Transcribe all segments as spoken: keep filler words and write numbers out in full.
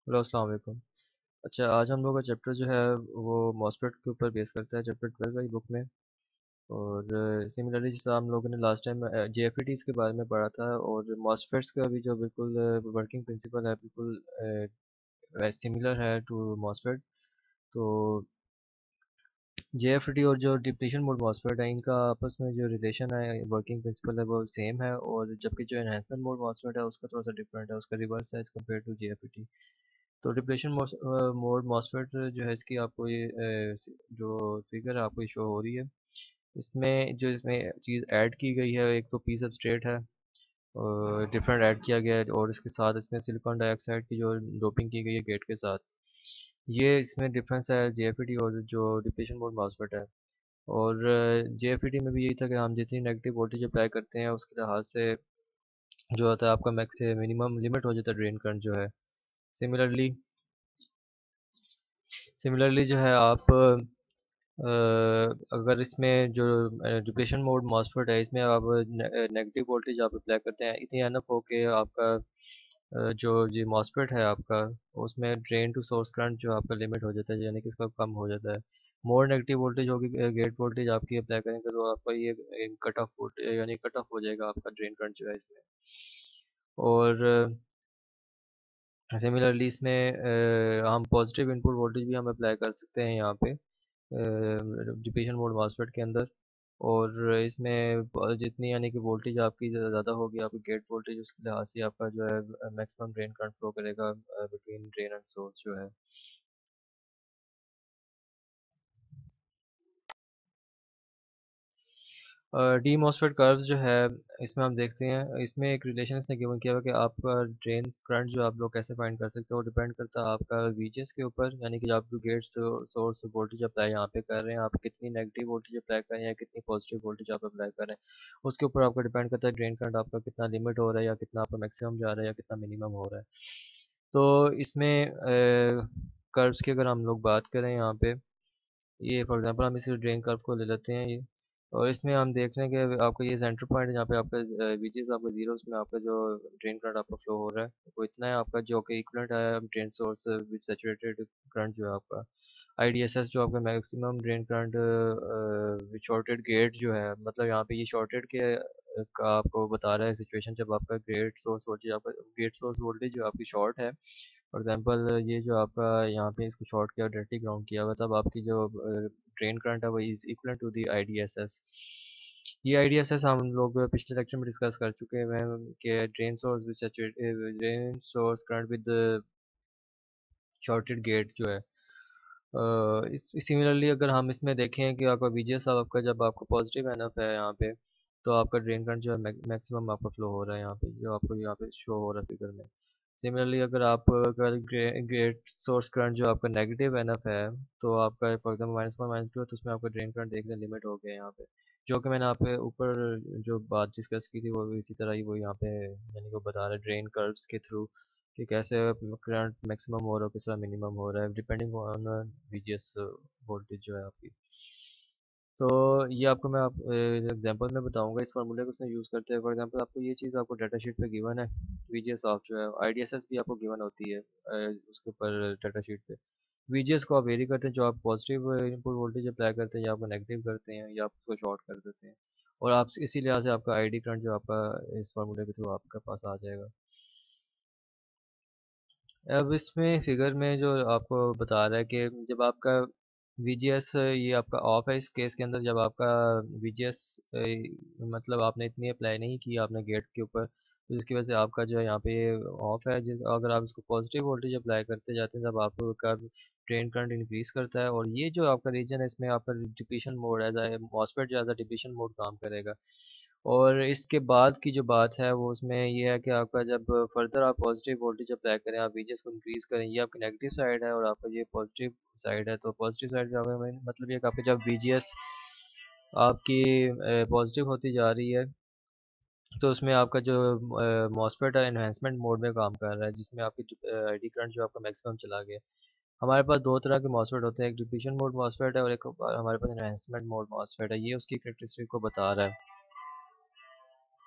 Hello अस्सलाम वालेकुम। अच्छा, आज हम लोग का चैप्टर जो है वो मॉसफेट के ऊपर बेस करता है, चैप्टर ट्वेल्व वाली बुक में। और सिमिलरली जैसा हम लोगों ने last time J F E Ts के बारे में पढ़ा था, और मॉसफेट्स का भी जो बिल्कुल वर्किंग प्रिंसिपल है बिल्कुल सिमिलर है टू मॉसफेट। तो जे एफ ई टी और जो डिप्लीशन मोड मॉसफेट है, इनका आपस में जो रिलेशन है, वर्किंग प्रिंसिपल है, वो सेम है। और जबकि जो एनहांसमेंट मोड मॉसफेट है उसका थोड़ा सा डिफरेंट है, उसका रिवर्स है as compare to J F E T. तो डिप्लेशन मोड मॉसफेट जो है, इसकी आपको ये अ, जो फिगर है आपको ये शो हो रही है। इसमें जो इसमें चीज़ ऐड की गई है, एक तो पी सबस्ट्रेट है और डिफरेंट ऐड किया गया है, और इसके साथ इसमें सिलिकॉन डाइऑक्साइड की जो डोपिंग की गई है गेट के साथ। ये इसमें डिफरेंस है जे एफ ई टी और जो डिप्लेशन मोड मॉसफेट है। और जे एफ ई टी में भी यही था कि हम जितनी नेगेटिव वोल्टेज अप्लाई करते हैं उसके लिहाज से जो होता है आपका मैक्स मिनिमम लिमिट हो जाता है ड्रेन करंट जो है। सिमिलरली सिमिलरली जो है आप अ, अगर इसमें जो डिप्लेशन मोड मॉसफेट है, इसमें आप नेगेटिव वोल्टेज आप अप्लाई करते हैं इतनी एनफ हो कि आपका अ, जो ये मॉसफेट है आपका, उसमें ड्रेन टू सोर्स करंट जो आपका लिमिट हो जाता है, यानी कि इसका कम हो जाता है। मोर नेगेटिव वोल्टेज होगी, गेट वोल्टेज आपकी अप्लाई करेंगे तो आपका ये कट ऑफ वोल्टेज यानी कट ऑफ हो जाएगा आपका ड्रेन करंट जो है इसमें। और सिमिलरली इसमें अ, हम पॉजिटिव इनपुट वोल्टेज भी हम अप्लाई कर सकते हैं यहाँ पे डिप्लीशन मोड मॉसफेट के अंदर। और इसमें ब- जितनी यानी कि वोल्टेज आपकी ज़्यादा होगी, आपकी गेट वोल्टेज, उसके लिहाज से आपका जो है मैक्सिमम ड्रेन करंट फ्लो करेगा बिटवीन ड्रेन एंड सोर्स जो है। डी मॉसफेट कर्व्स जो है, इसमें हम देखते हैं, इसमें एक रिलेशन इसने गिवन किया हुआ कि आपका ड्रेन करंट जो आप लोग कैसे फाइंड कर सकते हो, डिपेंड करता है आपका वीजीएस के ऊपर, यानी कि आप जो गेट सोर्स वोल्टेज अप्लाई यहाँ पे कर रहे हैं, आप कितनी नेगेटिव वोल्टेज अप्लाई कर रहे हैं या कितनी पॉजिटिव वोल्टेज आप अप्लाई कर रहे हैं, उसके ऊपर आपका डिपेंड करता है ड्रेन करंट आपका कितना लिमिट हो रहा है, या कितना आपका मैक्सिमम जा रहा है, या कितना मिनिमम हो रहा है। तो इसमें कर्व्स की अगर हम लोग बात करें यहाँ पे, ये फॉर एग्जांपल हम इस ड्रेन कर्व को ले लेते हैं ये। और इसमें हम देख रहे हैं कि आपका ये सेंटर पॉइंट जहाँ पे आपका वीजीएस आपका जीरो, उसमें आपका जो ड्रेन करंट आपका फ्लो हो रहा है वो इतना है आपका, जो कि इक्वलेंट है drain source with saturated current जो है आपका। आईडीएसएस जो आपका maximum drain current shorted gate जो है, मतलब यहाँ पे ये शॉर्टेड के अ, का आपको बता रहा है सिचुएशन, जब आपका गेट सोर्स वोल्टेज आपका गेट सोर्स वोल्टेज जो आपकी शॉर्ट है। फॉर एग्जांपल ये जो आपका यहाँ पे इसको शॉर्ट किया, डायरेक्टली ग्राउंड किया हुआ, तब आपकी जो ड्रेन करंट है वो is equal to the IDSS. ये आईडीएसएस हम लोग पिछले लेक्चर में डिस्कस कर चुके हैं कि drain source with saturated drain source current with shorted gate जो है। अ, इस सिमिलरली अगर हम इसमें देखें कि आपका वीजीएस आपका जब आपका पॉजिटिव एनफ है यहाँ पे, तो आपका ड्रेन करंट जो है मैक्सिमम आपका फ्लो हो रहा है यहाँ पे, जो आपको यहाँ पे शो हो रहा है फिगर में। सिमिलरली अगर आप अगर गेट सोर्स करंट जो आपका नेगेटिव एनफ है, तो आपका for example minus one minus two है, तो उसमें आपका ड्रेन करंट देखने लिमिट हो गया यहाँ पे, जो कि मैंने आप पे ऊपर जो बात डिस्कस की थी वो भी इसी तरह ही वो यहाँ पे यानी वो बता रहा है ड्रेन कर्व्स के थ्रू कि कैसे करंट मैक्सिमम हो रहा है, किस तरह मिनिमम हो रहा है, डिपेंडिंग ऑन वीजीएस वोल्टेज जो है आपकी। तो ये आपको मैं आप एग्जांपल में बताऊंगा इस फार्मूले को उसने यूज़ करते हैं। फॉर एग्जांपल आपको ये चीज़ आपको डाटा शीट पे गिवन है, वीजीएस ऑफ जो है, आईडीएसएस भी आपको गिवन होती है अ, उसके ऊपर डाटा शीट पे। वीजीएस को आप वेरी करते हैं, जो आप पॉजिटिव इनपुट वोल्टेज अप्लाई करते हैं या आपको नेगेटिव करते हैं या आप उसको शॉर्ट कर देते हैं। और आप इसी लिहाज से आपका आईडी करंट जो आपका इस फार्मूले के थ्रू आपके पास आ जाएगा। अब इसमें फिगर में जो आपको बता रहा है कि जब आपका वीजीएस ये आपका ऑफ है, इस केस के अंदर जब आपका वीजीएस मतलब आपने इतनी अप्लाई नहीं की आपने गेट के ऊपर, तो जिसकी वजह से आपका जो है यहाँ पे ऑफ है। जिस अगर आप इसको पॉजिटिव वोल्टेज अप्लाई करते जाते हैं, तब आपका ड्रेन करंट इंक्रीज करता है, और ये जो आपका रीजन है इसमें आपका डिप्लीशन मोड एज मॉसफेट जो एज डिप्लीशन मोड काम करेगा। और इसके बाद की जो बात है वो उसमें ये है कि आपका जब फर्दर आप पॉजिटिव वोल्टेज अप्लाई करें, आप वीजीएस को इंक्रीज करें, ये आपकी नेगेटिव साइड है, और आपका ये पॉजिटिव साइड है। तो पॉजिटिव साइड का मतलब ये कि आपका जब वीजीएस आपकी पॉजिटिव होती जा रही है, तो उसमें आपका जो मॉसफेट है एनहांसमेंट मोड में काम कर रहा है, जिसमें आपकी आईडी करंट जो आपका मैक्सिमम चला गया। हमारे पास दो तरह के मॉसफेट होते हैं, एक डिप्लीशन मोड मॉसफेट है और एक हमारे पास एनहांसमेंट मोड मॉसफेट है। ये उसकी कैरेक्टरिस्टिक को बता रहा है।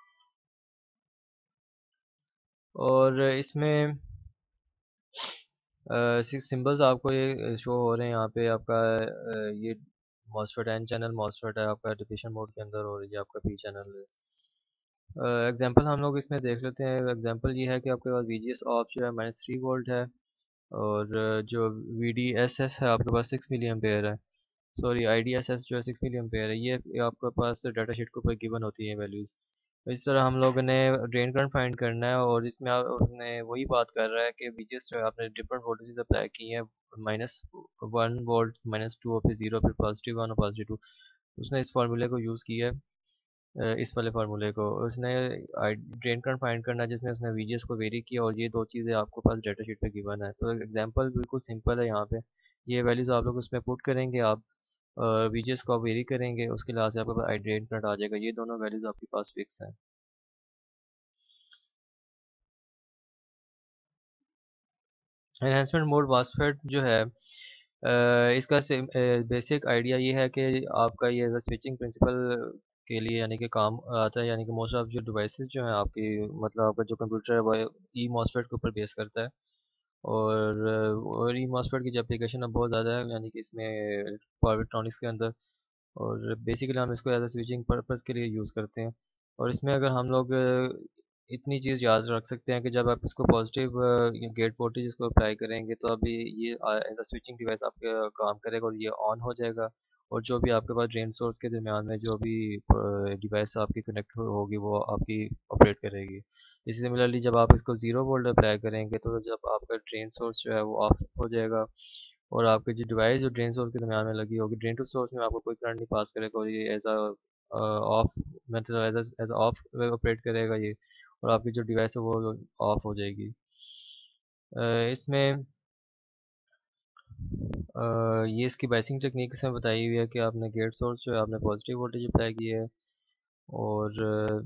और इसमें सिंबल्स आपको ये शो हो रहे हैं यहाँ पे आपका अ, ये मॉसफेट एन चैनल मॉसफेट है आपका डिप्लीशन मोड के अंदर और ये आपका पी चैनल है। एग्जांपल हम लोग इसमें देख लेते हैं। एग्जांपल ये है कि आपके पास वी जी एस ऑफ जो है माइनस थ्री वोल्ट है और अ, जो वी डी एस एस है आपके पास सिक्स मिली एम्पेयर है। Sorry I D S S जो है सिक्स मिली एम्पेयर है। ये ये आपके पास डाटा शीट के ऊपर गिवन होती है वैल्यूज़। इस तरह हम लोगों ने ड्रेन करंट फाइंड करना है और इसमें आपने वही बात कर रहा है कि वी जी एस जो है आपने डिफरेंट वोल्टेज अप्लाई की हैं। Minus one volt, minus two और फिर जीरो, फिर पॉजिटिव वन और पॉजिटिव टू। उसने इस फार्मूले को यूज़ किया है, अ, इस वाले फार्मूले को उसने ड्रेन करंट फाइंड करना है जिसमें उसने वी जी एस को वेरी किया और ये दो चीज़ें आपको पास डाटा शीट पे गिवन है। तो एग्जांपल बिल्कुल सिंपल है यहाँ पे। ये वैल्यूज़ आप लोग उसमें पुट करेंगे, आप वी जी एस को आप वेरी करेंगे, उसके लिहाज से आपके पास ड्रेन करंट आ जाएगा। ये दोनों वैल्यूज़ आपके पास फिक्स हैं। एनहांसमेंट मोड मॉसफेट जो है अ, इसका बेसिक आइडिया ये है कि आपका ये स्विचिंग प्रिंसिपल के लिए यानी कि काम आता है, यानी कि मोस्ट ऑफ जो डिवाइसेस जो हैं आपकी, मतलब आपका जो कंप्यूटर है वो ई मॉसफेट के ऊपर बेस करता है। और अ, और ई मॉसफेट की जो एप्लीकेशन अब बहुत ज़्यादा है यानी कि इसमें पावर इलेक्ट्रॉनिक्स के अंदर। और बेसिकली हम इसको एज अ स्विचिंग पर्पज़ के लिए यूज़ करते हैं। और इसमें अगर हम लोग अ, इतनी चीज़ याद रख सकते हैं कि जब आप इसको पॉजिटिव गेट वोल्टेज इसको अप्लाई करेंगे तो अभी ये एज अ स्विचिंग डिवाइस आपका काम करेगा और ये ऑन हो जाएगा। और जो भी आपके पास ड्रेन सोर्स के दरमियान में जो भी डिवाइस आपकी कनेक्ट होगी वो आपकी ऑपरेट करेगी। इसी सिमिलरली जब आप इसको ज़ीरो वोल्ट अप्लाई करेंगे तो जब आपका ड्रेन सोर्स जो है वो ऑफ हो जाएगा और आपकी जो डिवाइस जो ड्रेन सोर्स के दरमियान में लगी होगी, ड्रेन टू सोर्स में आपको कोई करंट नहीं पास करेगा और ये एज अ ऑफ, मतलब एज एज ऑफ ऑपरेट करेगा ये। और आपकी जो डिवाइस है वो ऑफ हो जाएगी। अ, इसमें अ, ये इसकी बाइसिंग टेक्निक इसमें बताई हुई है कि आपने गेट सोर्स जो है आपने पॉजिटिव वोल्टेज अप्लाई की है। और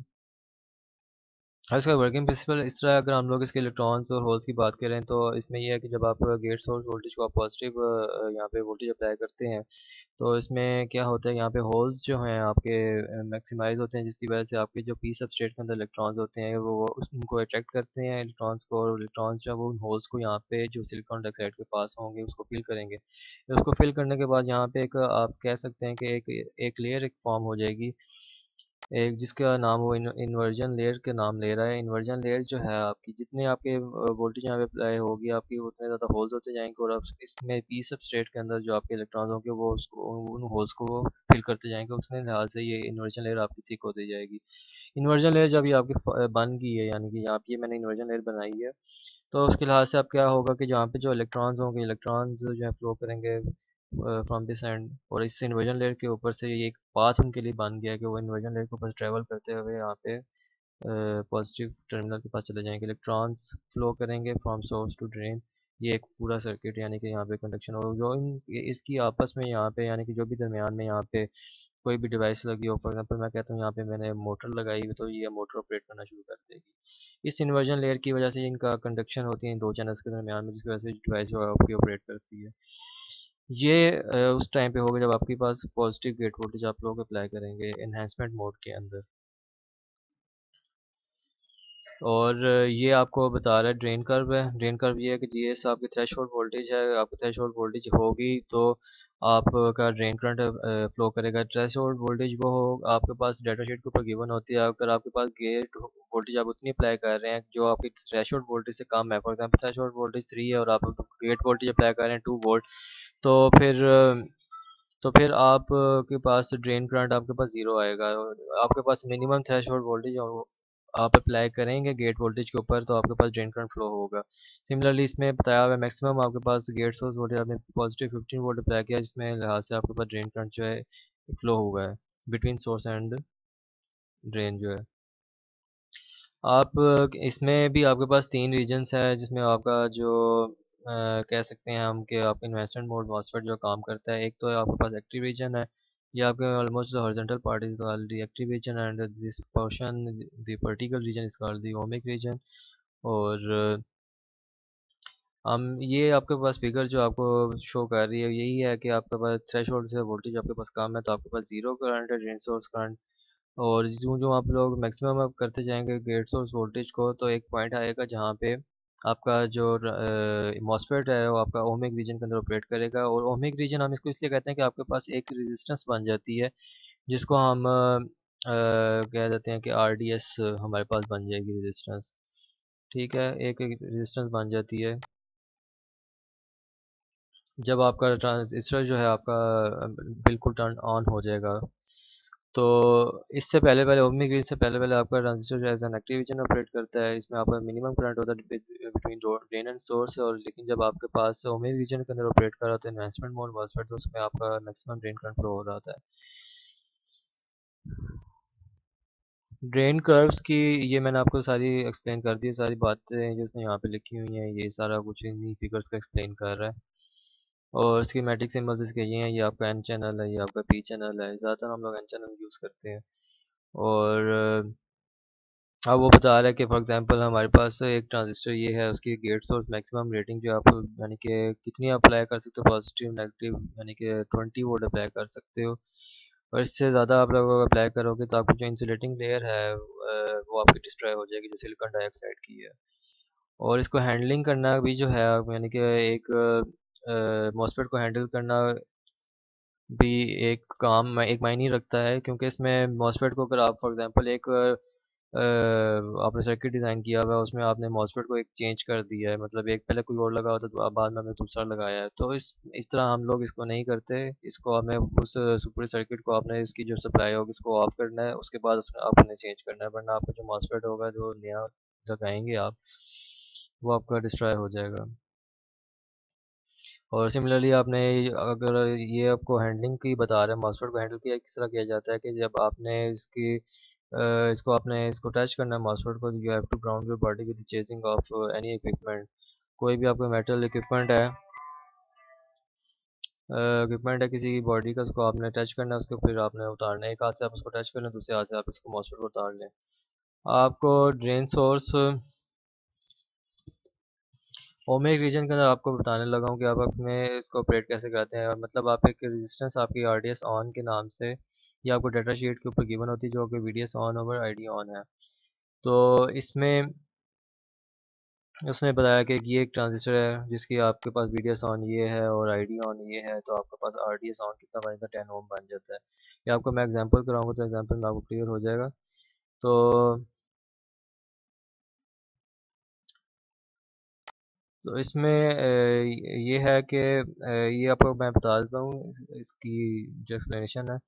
हाँ, इसका वर्किंग प्रिंसिपल इस तरह है। अगर हम लोग इसके इलेक्ट्रॉन्स और होल्स की बात करें तो इसमें यह है कि जब आप गेट सोर्स वोल्टेज को आप पॉजिटिव यहाँ पे वोल्टेज अप्लाई करते हैं तो इसमें क्या होता है, यहाँ पे होल्स जो हैं आपके मैक्सिमाइज होते हैं जिसकी वजह से आपके जो पी सबस्ट्रेट के अंदर इलेक्ट्रॉन्स होते हैं वो वो उस उनको अट्रैक्ट करते हैं इलेक्ट्रॉन्स को, और इलेक्ट्रॉन्स जो है वो उन होल्स को यहाँ पे जो सिलिकॉन डाइऑक्साइड के पास होंगे उसको फिल करेंगे। उसको फिल करने के बाद यहाँ पे एक आप कह सकते हैं कि एक एक लेयर एक फॉर्म हो जाएगी, एक जिसका नाम वो इन, इन्वर्जन लेयर के नाम ले रहा है। इन्वर्जन लेयर जो है आपकी जितने आपके वोल्टेज यहाँ पे अप्लाई होगी आपकी उतने ज़्यादा होल्स होते जाएंगे और अब इसमें पी सबस्ट्रेट के अंदर जो आपके इलेक्ट्रॉन्स होंगे वो उसको उन होल्स को वो फिल करते जाएंगे। उसके लिहाज से ये इन्वर्जन लेयर आपकी थिक होती जाएगी। इन्वर्जन लेयर जब ये आपकी फ- बन गई है, यानी कि यहाँ पे ये मैंने इन्वर्जन लेयर बनाई है, तो उसके लिहाज से अब क्या होगा कि जहाँ पे जो इलेक्ट्रॉन्स होंगे, इलेक्ट्रॉन्स जो है फ्लो करेंगे फ्रॉम दिस एंड, और इस इन्वर्जन लेयर के ऊपर से ये एक पाथ उनके लिए बन गया है कि वो इन्वर्जन लेयर के ऊपर ट्रेवल करते हुए यहाँ पे पॉजिटिव टर्मिनल के पास चले जाएंगे। इलेक्ट्रॉन्स फ्लो करेंगे फ्रॉम सोर्स टू ड्रेन। ये एक पूरा सर्किट यानी कि यहाँ पे कंडक्शन हो जो इन इसकी आपस में यहाँ पे यानी कि जो भी दरमियान में यहाँ पे कोई भी डिवाइस लगी हो, फॉर एग्जांपल मैं कहता हूँ यहाँ पे मैंने मोटर लगाई हुई तो ये मोटर ऑपरेट करना शुरू कर देगी। इस इन्वर्जन लेयर की वजह से इनका कंडक्शन होती है इन दो चैनल्स के दरमियान में जिसकी वजह से डिवाइस जो है आपकी ऑपरेट करती है। ये अ, उस टाइम पे होगा जब आपके पास पॉजिटिव गेट वोल्टेज आप लोग अप्लाई करेंगे एनहांसमेंट मोड के अंदर। और अ, ये आपको बता रहा है ड्रेन कर्व है। ड्रेन कर्व ये है कि जी एस आपकी थ्रेशोल्ड वोल्टेज है, आपकी थ्रेशोल्ड वोल्टेज होगी तो आपका ड्रेन करंट फ्लो करेगा। थ्रेशोल्ड वोल्टेज वो हो आपके पास डाटा शीट के ऊपर गिवन होती है। अगर आपके पास गेट वोल्टेज आप उतनी अप्लाई कर रहे हैं जो आपकी थ्रेशोल्ड वोल्टेज से कम है, for example threshold voltage three है और आप गेट वोल्टेज अप्लाई कर रहे हैं टू वोल्ट, तो फिर अ, तो फिर आप अ, के पास ड्रेन करंट आपके पास ज़ीरो आएगा। और आपके पास मिनिमम थ्रेशोल्ड वोल्टेज आप अप्लाई करेंगे गेट वोल्टेज के ऊपर तो आपके पास ड्रेन करंट फ्लो होगा। सिमिलरली इसमें बताया हुआ है मैक्सिमम आपके पास गेट सोर्स वोल्टेज आपने पॉजिटिव फिफ्टीन वोल्ट अप्लाई किया जिसमें लिहाज से आपके पास ड्रेन करंट जो है फ्लो हुआ है बिटवीन सोर्स एंड ड्रेन जो है। आप अ, इसमें भी आपके पास तीन रीजन्स है जिसमें आपका जो अ, कह सकते हैं हम कि आपका इन्वेस्टमेंट मोड मॉसफेट जो काम करता है। एक तो है आपके पास एक्टिव रीजन है, ये आपके almost horizontal part is called the active region and this portion the vertical region is called the ohmic region. और अ, हम ये आपके पास फिगर जो आपको शो कर रही है यही है कि आपके पास थ्रेशोल्ड से वोल्टेज आपके पास कम है तो आपके पास जीरो करंट है ड्रेन सोर्स करंट। और जो जो आप लोग मैक्सिमम आप करते जाएंगे गेट सोर्स वोल्टेज को तो एक पॉइंट आएगा जहाँ पे आपका जो मॉसफेट है वो आपका ओमिक रीजन के अंदर ऑपरेट करेगा, और ओमिक रीजन हम इसको इसलिए कहते हैं कि आपके पास एक रेजिस्टेंस बन जाती है जिसको हम अ, अ, कह देते हैं कि आर डी एस हमारे पास बन जाएगी रेजिस्टेंस। ठीक है, एक रेजिस्टेंस बन जाती है जब आपका ट्रांजिस्टर जो है आपका अ, बिल्कुल टर्न ऑन हो जाएगा। तो इससे पहले पहले ओमिक रीजन से पहले पहले आपका ट्रांजिस्टर जो as an active region operate करता है। इसमें आपका मिनिमम करंट होता है बिटवीन ड्रेन एंड सोर्स, और लेकिन जब आपके पास ओमिक रीजन के अंदर ऑपरेट कर रहा होता है एनहांसमेंट मोड मॉसफेट, तो उसमें आपका मैक्सिमम ड्रेन करंट फ्लो हो रहा होता है। ड्रेन कर्व्स की ये मैंने आपको सारी एक्सप्लेन कर दी, सारी बातें जो उसने यहाँ पे लिखी हुई हैं ये सारा कुछ इन्हीं फिगर्स का एक्सप्लेन कर रहा है। और स्कीमेटिक सिंबल्स इसके ये हैं, ये आपका एन चैनल है, ये आपका पी चैनल है। ज़्यादातर हम लोग एन चैनल यूज़ करते हैं। और अब वो बता रहा है कि फॉर एग्जांपल हमारे पास एक ट्रांजिस्टर ये है, उसकी गेट सोर्स मैक्सिमम रेटिंग जो आप यानी कि कितनी अप्लाई कर सकते हो, पॉजिटिव नेगेटिव यानी कि ट्वेंटी वोल्ट अप्लाई कर सकते हो। और इससे ज़्यादा आप लोग अप्लाई करोगे तो आपकी जो इंसुलेटिंग लेयर है अ, वो आपकी डिस्ट्रॉय हो जाएगी, जो सिलिकॉन डाइऑक्साइड की है। और इसको हैंडलिंग करना भी जो है यानी कि एक मॉसफेट को हैंडल करना भी एक काम एक मायने रखता है, क्योंकि इसमें मॉसफेट को अगर आप फॉर एग्जांपल एक अ, आपने सर्किट डिज़ाइन किया हुआ है, उसमें आपने मॉसफेट को एक चेंज कर दिया है, मतलब एक पहले कोई और लगा होता तो बाद में हमने दूसरा लगाया है, तो इस इस तरह हम लोग इसको नहीं करते। इसको हमें उस पूरे सर्किट को आपने इसकी जो सप्लाई होगी उसको ऑफ करना है, उसके बाद उसमें आपने चेंज करना है, वरना आपका जो मॉसफेट होगा जो नया लगाएंगे आप, वो आपका डिस्ट्रॉय हो जाएगा। और सिमिलरली आपने अगर ये आपको हैंडलिंग की बता रहे हैं, मॉसफेट को हैंडल किया किस तरह किया जाता है कि जब आपने इसकी अ, इसको आपने इसको टच करना है मॉसफेट को, you have to ground your body with chasing of any equipment. कोई भी आपका मेटल इक्विपमेंट है, इक्विपमेंट है किसी की बॉडी का, उसको आपने टच करना है, उसको फिर आपने उतारना है। एक हाथ से आप उसको टच कर लें, दूसरे हाथ से आप इसको मॉसफेट को उतार लें। आपको ड्रेन सोर्स ओमिक रीजन के अंदर आपको बताने लगा हूँ कि आप अपने इसको ऑपरेट कैसे करते हैं। मतलब आप एक रेजिस्टेंस आपकी आरडीएस ऑन के नाम से, ये आपको डाटा शीट के ऊपर गिवन होती है, जो आपकी VDS on over ID on है। तो इसमें उसने बताया कि ये एक ट्रांजिस्टर है जिसकी आपके पास वीडीएस ऑन ये है और आईडी ऑन ये है, तो आपके पास आरडीएस ऑन कितना बनेगा, टेन ओम बन जाता है। ये आपको मैं एग्जांपल कराऊंगा तो एग्जांपल में आपको क्लियर हो जाएगा। तो तो इसमें अ, ये है कि अ, ये आपको मैं बता देता हूँ इस, इसकी जो एक्सप्लेनेशन है।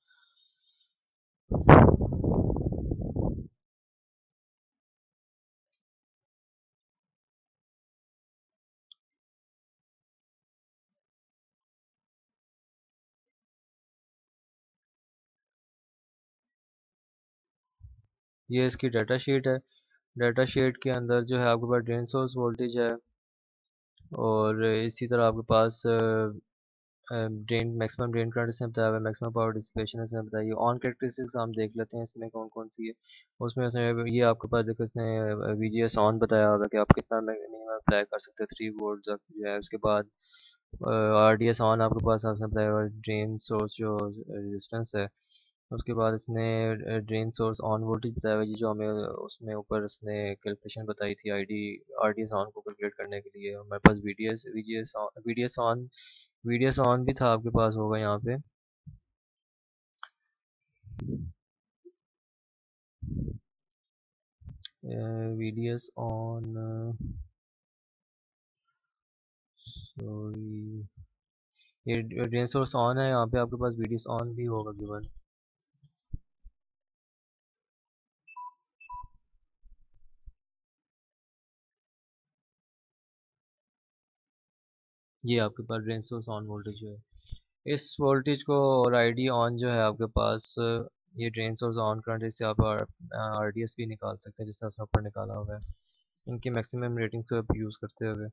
ये इसकी डाटा शीट है। डाटा शीट के अंदर जो है आपके पास ड्रेन सोर्स वोल्टेज है, और इसी तरह आपके पास ड्रेन मैक्सिमम ड्रेन करंट इसने बताया हुआ है, मैक्सिमम पावर डिसिपेशन इसने बताई है। ऑन कैरेक्टरिस्टिक्स हम देख लेते हैं इसमें कौन कौन सी है। उसमें इसने ये आपके पास देखो, इसने वीजीएस ऑन बताया हुआ है कि आप कितना मिनिमम अप्लाई कर सकते हैं, थ्री वोल्ट तक जो है। उसके बाद आरडीएस ऑन आपके पास आपने बताया हुआ है, ड्रेन सोर्स जो रेजिस्टेंस है। उसके बाद इसने ड्रेन सोर्स ऑन वोल्टेज बताया हुआ है, ये जो हमें उसमें ऊपर इसने कैलकुलेशन बताई थी आईडी आरडीएस ऑन को कैलकुलेट करने के लिए। हमारे पास VDS VGS VDS on VDS on भी था आपके पास होगा यहाँ पे। वीडीएस ऑन, सॉरी, ये ड्रेन सोर्स ऑन है, यहाँ पे आपके पास वीडीएस ऑन भी होगा गिवन। ये आपके पास ड्रेन सोर्स ऑन वोल्टेज जो है, इस वोल्टेज को, और आईडी ऑन जो है आपके पास, ये ड्रेन सोर्स ऑन करंट, इससे आप आरडीएस भी निकाल सकते हैं जिस तरह से ऊपर निकाला हुआ है, इनकी मैक्सिमम रेटिंग को आप यूज़ करते हुए।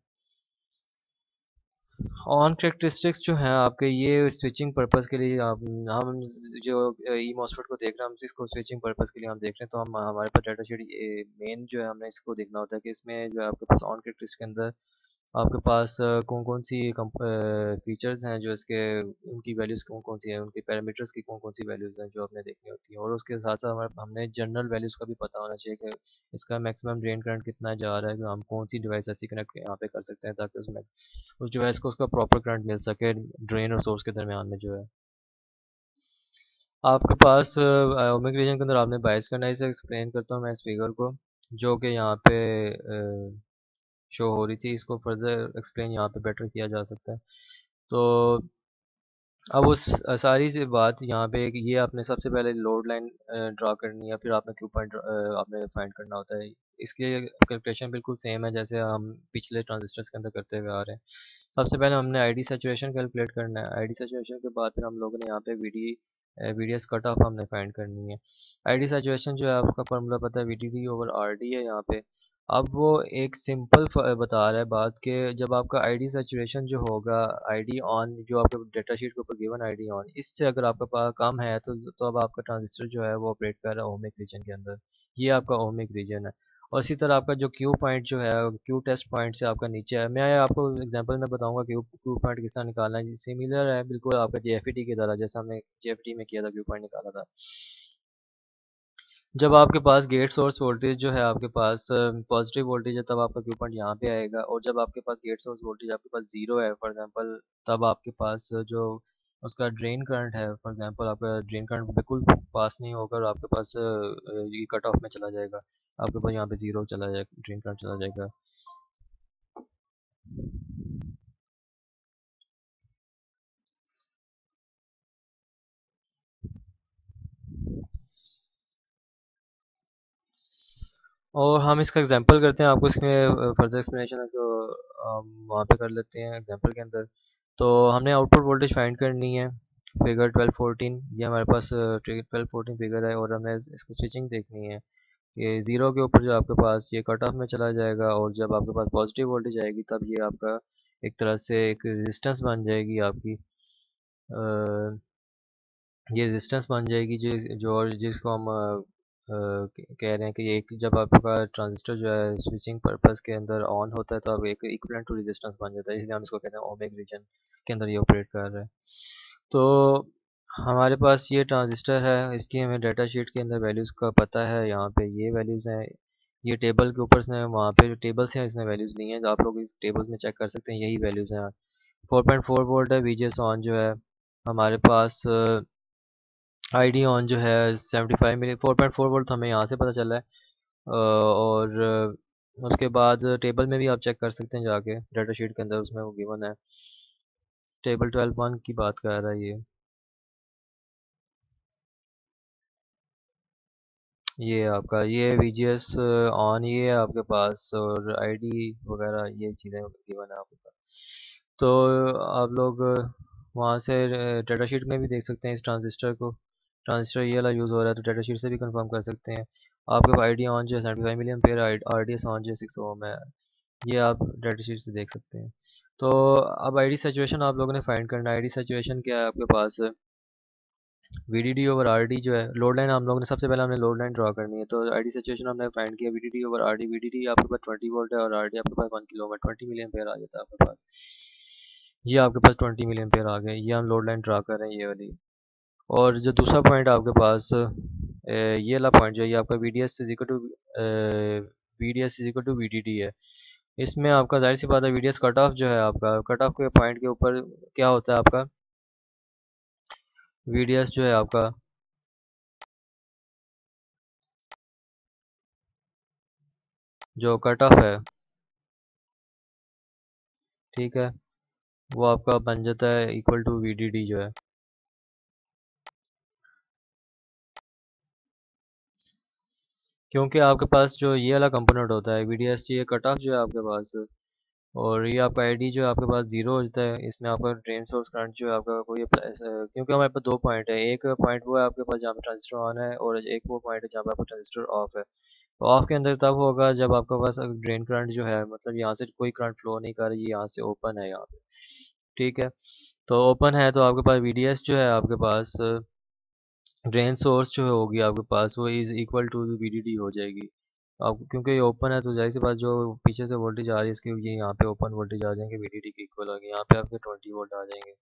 ऑन कैरेक्टरिस्टिक्स जो हैं आपके, ये स्विचिंग पर्पस के लिए आप, हम जो ई मॉसफेट को देख रहे हैं, हम इसको स्विचिंग पर्पस के लिए हम देख रहे हैं, तो हम हमारे पास डाटा शीट मेन जो है हमने इसको देखना होता है कि इसमें जो है आपके पास ऑन कैरेक्टरिस्टिक के अंदर आपके पास कौन कौन सी फीचर्स हैं जो इसके, उनकी वैल्यूज़ कौन कौन सी हैं, उनके पैरामीटर्स की कौन कौन सी वैल्यूज़ हैं जो हमने देखनी होती हैं। और उसके साथ साथ हमारे हमने जनरल वैल्यूज़ का भी पता होना चाहिए कि इसका मैक्सिमम ड्रेन करंट कितना जा रहा है, कि हम कौन सी डिवाइस ऐसी कनेक्ट यहाँ पे कर सकते हैं ताकि उसमें उस डिवाइस को उसका प्रॉपर करंट मिल सके ड्रेन और सोर्स के दरमियान में जो है। आपके पास ओमिक रीजन के अंदर आपने बायस करना है। इसे एक्सप्लेन करता हूँ मैं इस फिगर को, जो कि यहाँ पे शो हो रही थी। इसको फर्दर एक्सप्लेन यहाँ पे बेटर किया जा सकता है। तो अब उस सारी सी बात यहाँ पे एक ये आपने सबसे पहले लोड लाइन ड्रा करनी है, फिर आपने क्यू पॉइंट आपने फाइंड करना होता है। इसके कैलकुलेशन बिल्कुल सेम है जैसे हम पिछले ट्रांजिस्टर्स के अंदर करते हुए आ रहे हैं। सबसे पहले हमने आईडी सैचुरेशन कैलकुलेट करना है। आईडी सैचुरेशन के बाद फिर हम लोगों ने यहाँ पे वीडी वीडीएस कट ऑफ हमने फाइंड करनी है। आईडी सैचुरेशन जो है आपका फार्मूला पता है, वीडीडी ओवर आरडी है यहाँ पे। अब वो एक सिंपल बता रहा है बात के, जब आपका आईडी सैचुरेशन जो होगा, आईडी ऑन जो आपके डेटा शीट के ऊपर गिवन आईडी ऑन, इससे अगर आपका पास कम है तो तो अब आपका ट्रांजिस्टर जो है वो ऑपरेट कर रहा है ओमिक रीजन के अंदर। ये आपका ओमिक रीजन है। और इसी तरह आपका जो क्यू पॉइंट जो है, क्यू टेस्ट पॉइंट से आपका नीचे है। मैं आपको एग्जांपल में बताऊंगा क्यू क्यू पॉइंट किस तरह निकालना है। सिमिलर है बिल्कुल आपका जेएफईटी की तरह, जैसा हमने जेएफईटी में किया था, क्यू पॉइंट निकाला था। जब आपके पास गेट सोर्स वोल्टेज जो है आपके पास पॉजिटिव वोल्टेज है, तब आपका क्यू पॉइंट यहाँ पे आएगा। और जब आपके पास गेट सोर्स वोल्टेज आपके पास जीरो है फॉर एग्जांपल, तब आपके पास जो उसका ड्रेन करंट है, फॉर एग्जांपल आपका ड्रेन करंट बिल्कुल पास नहीं होगा और आपके पास अ, ये कट ऑफ में चला जाएगा। आपके पास यहाँ पे जीरो चला जाएगा, ड्रेन करंट चला जाएगा। और हम इसका एग्जांपल करते हैं, आपको इसमें फर्दर एक्सप्लेनेशन को हम वहाँ पे कर लेते हैं एग्जांपल के अंदर। तो हमने आउटपुट वोल्टेज फाइंड करनी है, फिगर ट्वेल्व फोर्टीन, ये हमारे पास ट्वेल्व फोर्टीन फिगर है। और हमें इस- इसकी स्विचिंग देखनी है कि ज़ीरो के ऊपर जो आपके पास ये कट ऑफ में चला जाएगा, और जब आपके पास पॉजिटिव वोल्टेज आएगी तब ये आपका एक तरह से एक रेजिस्टेंस बन जाएगी आपकी। अ, ये रेजिस्टेंस बन जाएगी जिस जो और जिसको हम अ, अ, कह कह रहे हैं कि एक जब आपका ट्रांजिस्टर जो है स्विचिंग पर्पस के अंदर ऑन होता है तो अब एक इक्विवेलेंट टू रेजिस्टेंस बन जाता है, इसलिए हम इसको कहते हैं ओमिक रीजन के अंदर ये ऑपरेट कर रहा है। तो हमारे पास ये ट्रांजिस्टर है, इसकी हमें डाटा शीट के अंदर वैल्यूज़ का पता है। यहाँ पे ये वैल्यूज़ हैं, ये टेबल के ऊपर से वहाँ पे जो टेबल्स हैं इसने वैल्यूज़ दी हैं, तो आप लोग इस टेबल्स में चेक कर सकते हैं, यही वैल्यूज़ हैं। फोर पॉइंट फोर वोल्ट है वीजीएस ऑन जो है हमारे पास। आईडी ऑन जो है seventy five milli four point four volt हमें यहाँ से पता चला है। अ, और अ, उसके बाद टेबल में भी आप चेक कर सकते हैं जाके, डाटा शीट के अंदर उसमें वो गिवन है। टेबल ट्वेल्व वन की बात कर रहा है ये ये आपका ये वीजीएस ऑन ही है आपके पास, और आईडी वगैरह ये चीज़ें गिवन है आपके पास। तो आप लोग वहाँ से डाटा शीट में भी देख सकते हैं इस ट्रांजिस्टर को, ट्रांजिस्टर ये वाला यूज़ हो रहा है, तो डाटा शीट से भी कंफर्म कर सकते हैं। आपके पास आईडी ऑन जो है seventy five milliampere, R D S on जो है सिक्स ओम है, ये आप डाटा शीट से देख सकते हैं। तो अब आईडी सैचुरेशन आप लोगों ने फाइंड करना है। आईडी सैचुरेशन क्या है आपके पास, वीडीडी ओवर आरडी जो है लोड लाइन, हम लोगों ने सबसे पहले हमने लोड लाइन ड्रॉ करनी है। तो आईडी सिचुएशन हमने फाइंड किया वीडीडी ओवर आरडी। वीडीडी आपके पास ट्वेंटी वोल्ट है और आरडी आपके पास वन किलो में ट्वेंटी मिलियन पेयर आ जाता है आपके पास। ये आपके पास ट्वेंटी मिलियन पेयर आ गए, ये हम लोड लाइन ड्रा कर रहे हैं ये वाली। और जो दूसरा पॉइंट आपके पास ए, ये वाला पॉइंट जो है ये आपका V D S is equal to V D S is equal to V D D है। इसमें आपका जाहिर सी बात है V D S cut off जो है आपका, कट ऑफ के पॉइंट के ऊपर क्या होता है आपका, वी डी एस जो है आपका जो कट ऑफ है, ठीक है, वो आपका बन जाता है equal to V D D जो है। क्योंकि आपके पास जो ये वाला कंपोनेंट होता है वी डी एस, ये कट ऑफ जो है आपके पास, और ये आपका आईडी जो है आपके पास जीरो हो जाता है। इसमें आपका ड्रेन सोर्स करंट जो है आपका कोई प्लस, क्योंकि हमारे पास दो पॉइंट है, एक पॉइंट वो है आपके पास जहाँ पे ट्रांजिस्टर ऑन है, और एक वो पॉइंट है जहाँ पे आपका ट्रांजिस्टर ऑफ है। तो ऑफ के अंदर तब होगा जब आपके पास ड्रेन करंट जो है, मतलब यहाँ से कोई करंट फ्लो नहीं कर रही है, यहाँ से ओपन है यहाँ पे, ठीक है। तो ओपन है तो आपके पास वी डी एस जो है आपके पास, ड्रेन सोर्स जो होगी आपके पास वो is equal to V D D हो जाएगी। अब क्योंकि ये ओपन है तो जाहिर सी बात जो पीछे से वोल्टेज आ रही है इसकी ये यहाँ पे ओपन वोल्टेज आ जाएंगे, वीडीडी के इक्वल होगी, यहाँ पे आपके ट्वेंटी वोल्ट आ जाएंगे।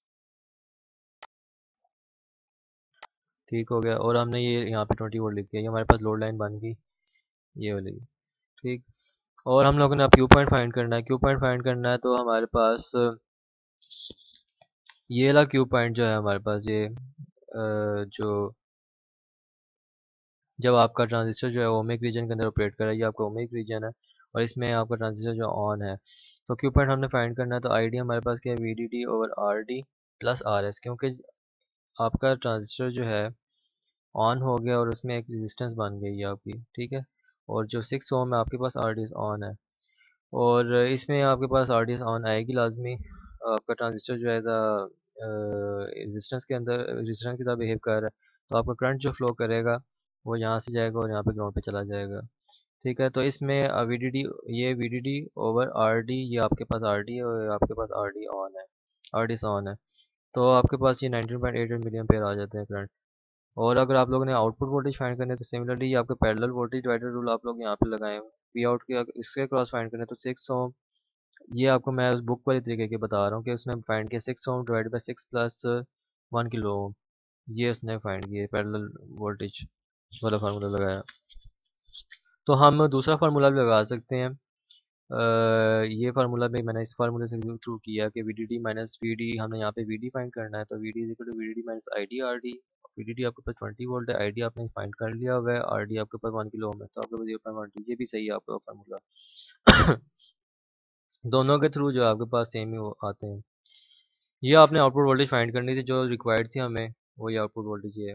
ठीक हो गया। और हमने ये यहाँ पे ट्वेंटी वोल्ट लिख दिया, ये हमारे पास लोड लाइन बन गई ये वाली। ठीक। और हम लोगों ने अब क्यू पॉइंट फाइंड करना है। क्यू पॉइंट फाइंड करना है तो हमारे पास ये वाला क्यू पॉइंट जो है हमारे पास ये अ, जो जब आपका ट्रांजिस्टर जो है ओमिक रीजन के अंदर ऑपरेट कर रहा है, ये आपका ओमिक रीजन है और इसमें आपका ट्रांजिस्टर जो ऑन है, तो क्यू पॉइंट हमने फाइंड करना है। तो आईडी हमारे पास क्या है, V D D over R D plus R S, क्योंकि आपका ट्रांजिस्टर जो है ऑन हो गया और उसमें एक रेजिस्टेंस बन गई है आपकी। ठीक है। और जो सिक्स ओम है आपके पास आर डी एस ऑन है और इसमें आपके पास आर डी एस ऑन आएगी लाजमी। आपका ट्रांजिस्टर जो है एज रेजिस्टेंस के अंदर रेजिस्टेंस की तरह बिहेव कर रहा है, तो आपका करंट जो फ्लो करेगा वो यहाँ से जाएगा और यहाँ पे ग्राउंड पे चला जाएगा। ठीक है। तो इसमें वी डी डी, ये V D D over R D, ये आपके पास आर डी है और आपके पास आर डी ऑन है, आर डी ऑन है। तो आपके पास ये nineteen point eight million pair आ जाते हैं करंट। और अगर आप लोगों ने आउटपुट वोल्टेज फाइंड करने तो सिमिलरली ये आपका पैरेलल वोल्टेज डिवाइडर रूल आप लोग यहाँ पे लगाए। वी आउट के अगर इसके क्रॉस फाइंड करने तो सिक्स ओम, ये आपको मैं उस बुक वाले तरीके के बता रहा हूँ कि उसने फाइंड किया six ohm divide by six plus one kilo ohm, ये उसने फाइंड किया पैरेलल वोल्टेज वाला फार्मूला लगाया। तो हम दूसरा फार्मूला भी लगा सकते हैं। अ, ये फार्मूला भी मैंने इस फार्मूले से थ्रू किया कि V D D minus V D, हमें यहाँ पे वी डी फाइंड करना है, तो V D is equal to V D D minus I D R D. V D D आपके पास ट्वेंटी वोल्ट है, आई डी आपने फाइंड कर लिया हुआ है, आर डी आपके पास वन किलो ओम है, तो आपके पास जीरो पॉइंट वन टू, ये भी सही है आपका फार्मूला। दोनों के थ्रू जो आपके पास सेम ही हो- आते हैं। ये आपने आउटपुट वोल्टेज फाइंड करनी थी जो रिक्वायर्ड थी हमें, वही आउटपुट वोल्टेज ये है।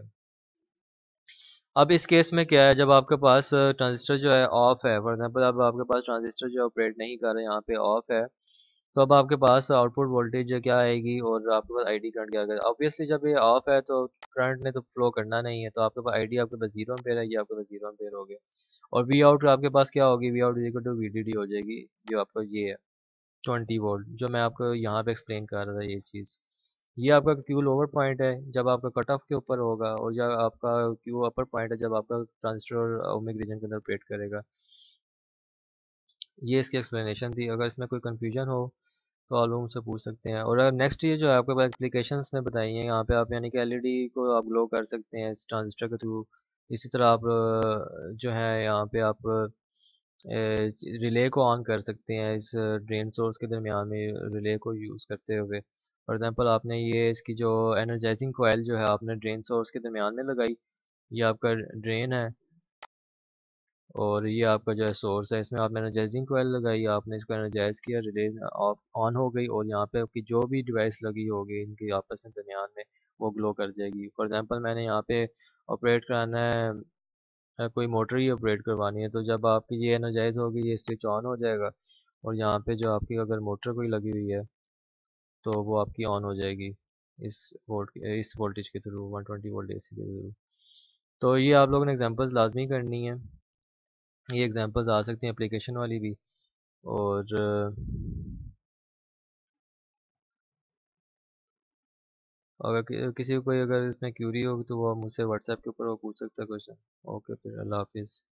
अब इस केस में क्या है, जब आपके पास ट्रांजिस्टर जो है ऑफ है, फॉर एग्जांपल अब आपके पास ट्रांजिस्टर जो ऑपरेट नहीं कर रहा है, यहाँ पे ऑफ है, तो अब आपके पास आउटपुट वोल्टेज क्या आएगी और आपके पास आईडी करंट क्या आएगा। ऑब्वियसली जब ये ऑफ है तो करंट ने तो फ्लो करना नहीं है, तो आपके पास आईडी आपके पास जीरो एम्पेयर है, ये आपके पास जीरो एम्पेयर हो गया। और वी आउट आपके पास क्या होगी, V out equal to V D D हो जाएगी, जो आपका ये है ट्वेंटी वोल्ट, जो मैं आपको यहाँ पे एक्सप्लेन कर रहा था ये चीज़। ये आपका क्यू लोअर पॉइंट है जब आपका कट ऑफ के ऊपर होगा, और जब आपका क्यू अपर पॉइंट है जब आपका ट्रांजिस्टर ओमिक रीजन के अंदर ऑपरेट करेगा। ये इसकी एक्सप्लेनेशन थी। अगर इसमें कोई कंफ्यूजन हो तो आप लोग मुझसे पूछ सकते हैं। और नेक्स्ट ये जो है आपके पास एप्लीकेशंस ने बताई हैं, यहाँ पे आप यानी कि एलईडी को आप ग्लो कर सकते हैं इस ट्रांजिस्टर के थ्रू। इसी तरह आप अ, जो है यहाँ पे आप रिले को ऑन कर सकते हैं इस ड्रेन सोर्स के दरमियान में रिले को यूज़ करते हुए। फॉर एग्जांपल आपने ये इसकी जो एनर्जाइजिंग कोयल जो है आपने ड्रेन सोर्स के दरमियान में लगाई, ये आपका ड्रेन है और ये आपका जो है सोर्स है, इसमें आपने एनर्जाइजिंग कोयल लगाई, आपने इसको एनर्जाइज किया, रिले ऑफ ऑन हो गई और यहाँ पे आपकी जो भी डिवाइस लगी होगी इनकी आपस में दरमियान में वो ग्लो कर जाएगी। फॉर एग्जांपल मैंने यहाँ पे ऑपरेट कराना है अ, कोई मोटर ही ऑपरेट करवानी है, तो जब आपकी ये एनर्जाइज होगी ये स्विच ऑन हो जाएगा और यहाँ पे जो आपकी अगर मोटर कोई लगी हुई है तो वो आपकी ऑन हो जाएगी इस वोल्ट इस वोल्टेज के through, one twenty volt AC के थ्रू। तो ये आप लोगों ने एग्जांपल्स लाजमी करनी है, ये एग्जांपल्स आ सकती हैं एप्लीकेशन वाली भी। और अगर कि, किसी को कोई अगर इसमें क्यूरी होगी तो वो मुझसे व्हाट्सएप के ऊपर वो पूछ सकता है क्वेश्चन। ओके फिर अल्लाह हाफिज़।